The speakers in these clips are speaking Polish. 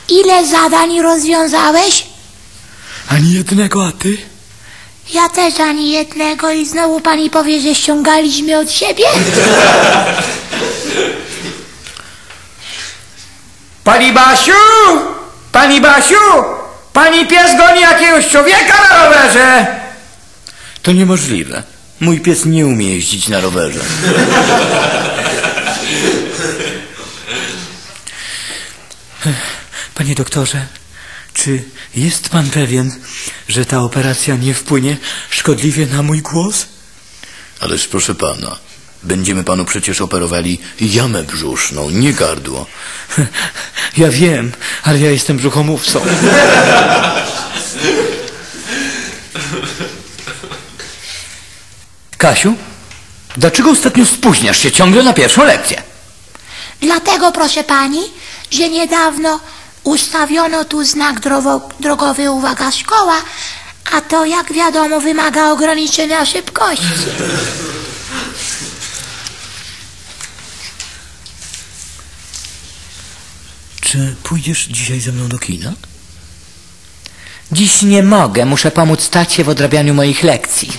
Ile zadań rozwiązałeś? Ani jednego, a ty? Ja też ani jednego i znowu pani powie, że ściągaliśmy od siebie? Pani Basiu! Pani Basiu! Pani pies goni jakiegoś człowieka na rowerze! To niemożliwe. Mój pies nie umie jeździć na rowerze. Panie doktorze, czy jest pan pewien, że ta operacja nie wpłynie szkodliwie na mój głos? Ależ proszę pana, będziemy panu przecież operowali jamę brzuszną, nie gardło. Ja wiem, ale ja jestem brzuchomówcą. Kasiu, dlaczego ostatnio spóźniasz się ciągle na pierwszą lekcję? Dlatego, proszę pani, że niedawno ustawiono tu znak drogowy uwaga szkoła, a to jak wiadomo wymaga ograniczenia szybkości. Czy pójdziesz dzisiaj ze mną do kina? Dziś nie mogę, muszę pomóc tacie w odrabianiu moich lekcji.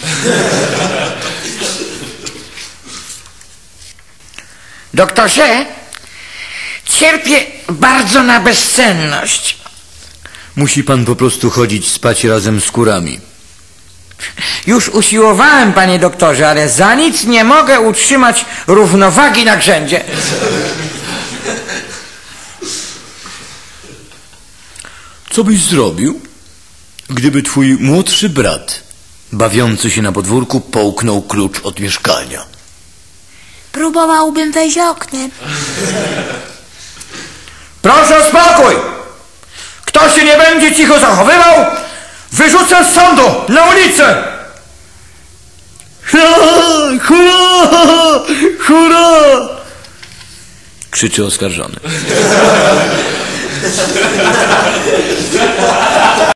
Doktorze, cierpię bardzo na bezsenność. Musi pan po prostu chodzić spać razem z kurami. Już usiłowałem, panie doktorze, ale za nic nie mogę utrzymać równowagi na grzędzie. Co byś zrobił, gdyby twój młodszy brat, bawiący się na podwórku, połknął klucz od mieszkania? Próbowałbym wejść oknem. Proszę o spokój! Kto się nie będzie cicho zachowywał, wyrzucę z sądu na ulicę! Hurra! Hurra! Hurra! Krzyczy oskarżony.